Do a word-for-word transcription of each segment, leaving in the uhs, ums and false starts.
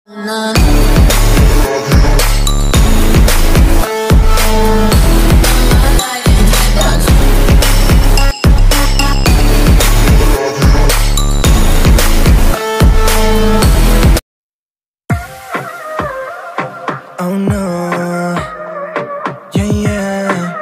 Oh no, yeah yeah.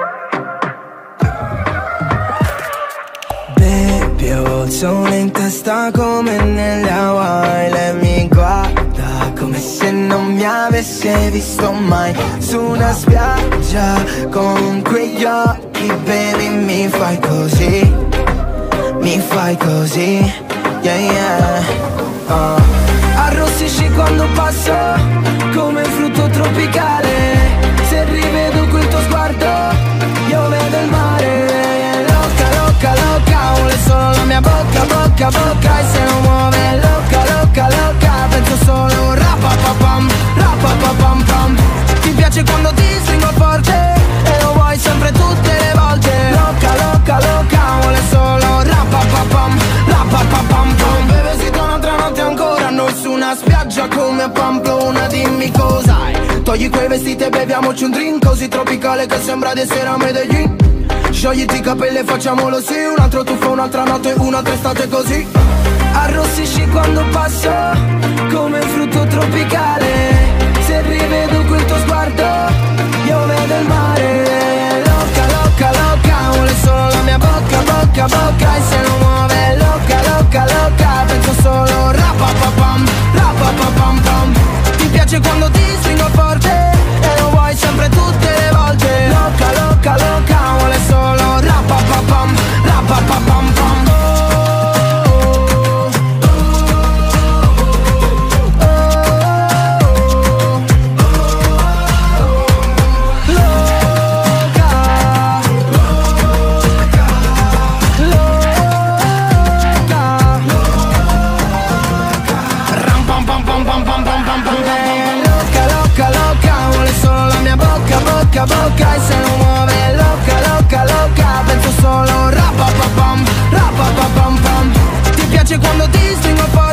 Baby, ho il sole in testa come nelle Hawaii. Lei mi guarda come se non mi avesse visto mai. Su una spiaggia con quegli occhi, baby, mi fai così, mi fai così, yeah yeah. uh. Arrossisci quando passo come un frutto tropicale. Se rivedo quel tuo sguardo io vedo il mare. Loca, loca, loca, vuole solo la mia bocca, bocca, bocca. E se non muove loca, loca, loca, penso solo rapapapam, rapapapam pam. Ti piace quando ti stringo forte e lo vuoi sempre tutte le volte. Loca, loca, loca, vuole solo rapapapam, rapapapam pam. Bevesito un'altra notte ancora, noi su una spiaggia come a Pamplona. Dimmi cos'hai, togli quei vestiti e beviamoci un drink così tropicale che sembra di essere a Medellin. Sciogliti i capelli e facciamolo sì, un altro tuffo, un'altra notte, un'altra estate così. Arrossisci quando passo come un frutto tropicale. Se rivedo quel tuo sguardo io vedo il mare. Loca, loca, loca, vuole solo la mia bocca, bocca, bocca. E se non muove loca, loca, loca, penso solo rapapapam, rapapapam pam. Ti piace quando ti stringo forte e lo vuoi sempre tutte le volte. Loca, loca, loca, vuole solo rapapapam, rapapapam pam. Bocca, bocca, e se non muove loca, loca, loca, penso solo rapapapam, rapapapam pam. Ti piace quando ti stringo forte